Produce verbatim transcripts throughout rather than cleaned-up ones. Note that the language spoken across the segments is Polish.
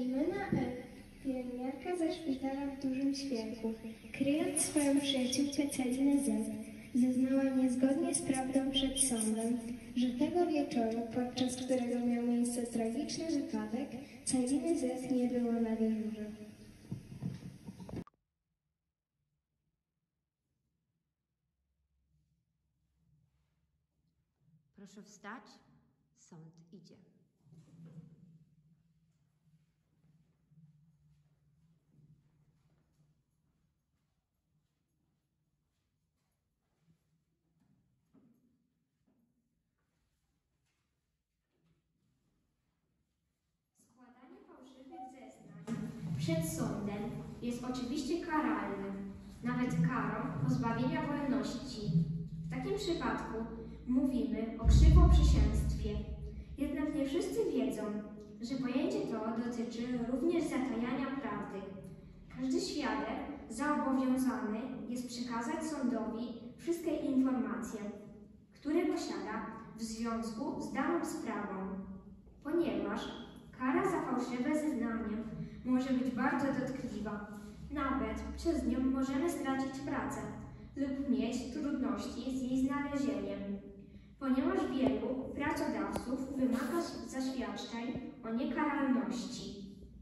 Celimena F., pielęgniarka ze szpitala w Dużym Świerku, kryjąc swoją przyjaciółkę Celinę Z., zeznała niezgodnie z prawdą przed sądem, że tego wieczoru, podczas którego miał miejsce tragiczny wypadek, Celiny Z. nie było na dyżurze. Proszę wstać. Sąd idzie. Składanie fałszywych zeznań przed sądem jest oczywiście karalne, nawet karą pozbawienia wolności. W takim przypadku mówimy o krzywoprzysięstwie. Jednak nie wszyscy wiedzą, że pojęcie to dotyczy również zatajania prawdy. Każdy świadek zobowiązany jest przekazać sądowi wszystkie informacje, które posiada w związku z daną sprawą, ponieważ kara za fałszywe zeznanie może być bardzo dotkliwa. Nawet przez nią możemy stracić pracę lub mieć trudności z jej znalezieniem, ponieważ wielu pracodawców wymaga zaświadczeń o niekaralności.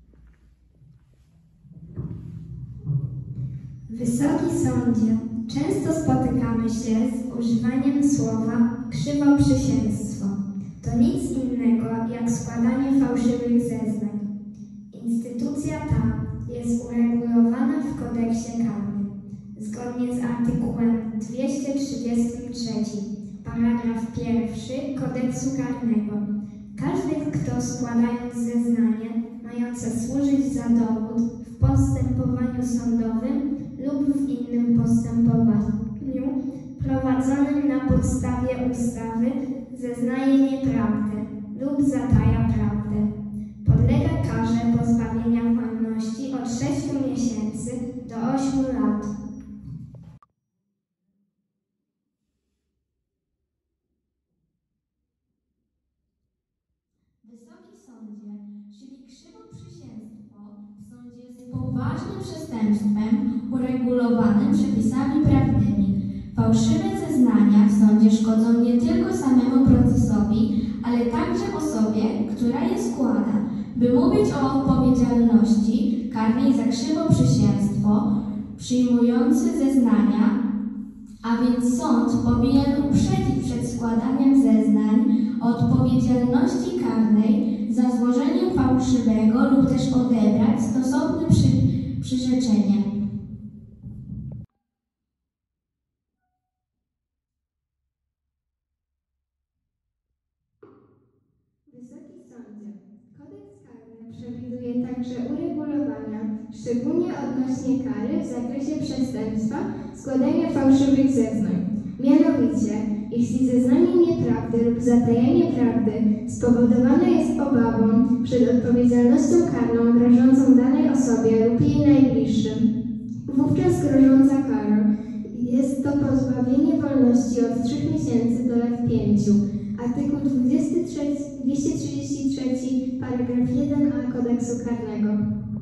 Wysoki sądzie, często spotykamy się z używaniem słowa krzywoprzysięstwo. To nic innego jak składanie fałszywych zeznań. Instytucja ta jest uregulowana w kodeksie karnym. Zgodnie z artykułem dwieście trzydziestym trzecim, paragraf pierwszy kodeksu karnego, każdy, kto składając zeznanie mające służyć za dowód w postępowaniu sądowym lub w innym postępowaniu prowadzonym na podstawie ustawy zeznaje nieprawdę lub zataja prawdę, podlega karze pozbawienia wolności od sześciu miesięcy do ośmiu lat. Wysoki sądzie, czyli krzywoprzysięstwo w sądzie jest poważnym przestępstwem uregulowanym przepisami prawnymi. Fałszywe zeznania w sądzie szkodzą nie tylko samemu procesowi, ale także osobie, która je składa. By mówić o odpowiedzialności karnej za krzywoprzysięstwo przyjmujący zeznania, a więc sąd powinien uprzedzić przed składaniem zeznań o odpowiedzialności karnej za złożenie fałszywego lub też odebrać stosowne przy, przyrzeczenie. Wysoki sądzie, kodeks karny przewiduje także uregulowania, szczególnie odnośnie kary w zakresie przestępstwa składania fałszywych zeznań. Mianowicie, jeśli zeznanie nieprawdy lub zatajenie prawdy spowodowane jest obawą przed odpowiedzialnością karną grożącą danej osobie lub jej najbliższym, wówczas grożąca kara jest to pozbawienie wolności od trzech miesięcy do lat pięciu. Artykuł dwieście trzydzieści trzy, paragraf jeden a kodeksu karnego.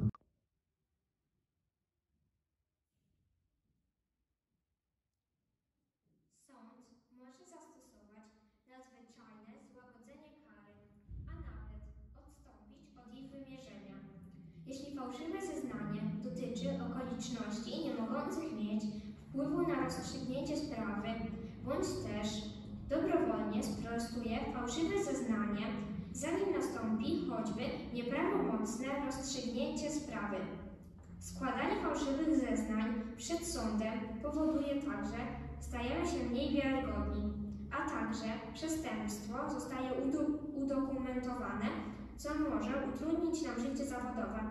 Sąd może zastosować nadzwyczajne złagodzenie kary, a nawet odstąpić od ich wymierzenia. Jeśli fałszywe zeznanie dotyczy okoliczności niemogących mieć wpływu na rozstrzygnięcie sprawy, bądź też dobrowolnie sprostuje fałszywe zeznanie, zanim nastąpi choćby nieprawomocne rozstrzygnięcie sprawy. Składanie fałszywych zeznań przed sądem powoduje także, stajemy się mniej wiarygodni, a także przestępstwo zostaje udokumentowane, co może utrudnić nam życie zawodowe.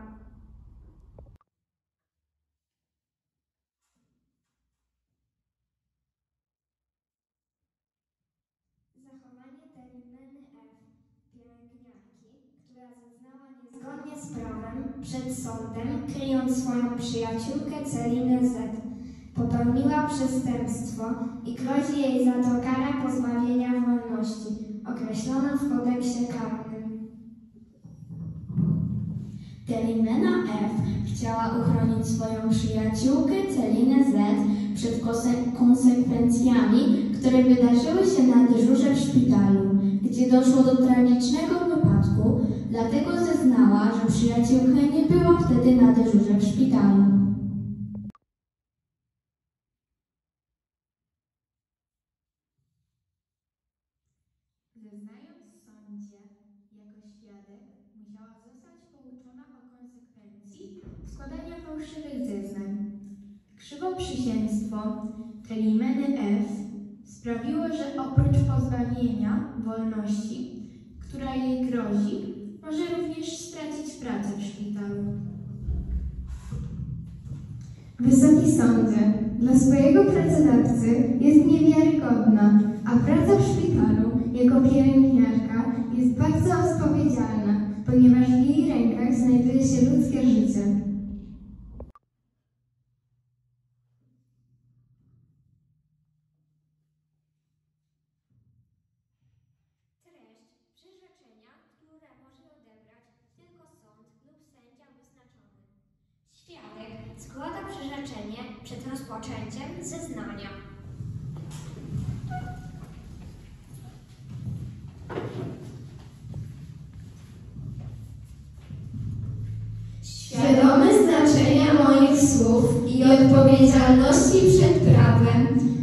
Zachowanie Celimeny F., pielęgniarki, która zeznała niezgodnie z prawem przed sądem, kryjąc swoją przyjaciółkę Celinę Z., popełniła przestępstwo i grozi jej za to kara pozbawienia wolności, określona w kodeksie karnym. Telimena F. chciała uchronić swoją przyjaciółkę Celinę Z. przed konse- konsekwencjami, które wydarzyły się na dyżurze w szpitalu, gdzie doszło do tragicznego wypadku, dlatego zeznała, że przyjaciółka nie była wtedy na dyżurze w szpitalu. Zeznając w sądzie jako świadek, musiała zostać pouczona o konsekwencji składania fałszywych zeznań. Krzywoprzysięstwo Telimeny F. sprawiło, że oprócz pozbawienia wolności, która jej grozi, może również stracić pracę w szpitalu. Wysoki Sądzie, dla swojego pracodawcy jest niewiarygodna, a praca w szpitalu jako pielęgniarka jest bardzo odpowiedzialna, ponieważ w jej rękach znajduje się ludzkie życie. Treść przyrzeczenia, które może odebrać tylko sąd lub sędzia wyznaczony. Świadek składa przyrzeczenie przed rozpoczęciem zeznania. Świadomy znaczenia moich słów i odpowiedzialności przed prawem,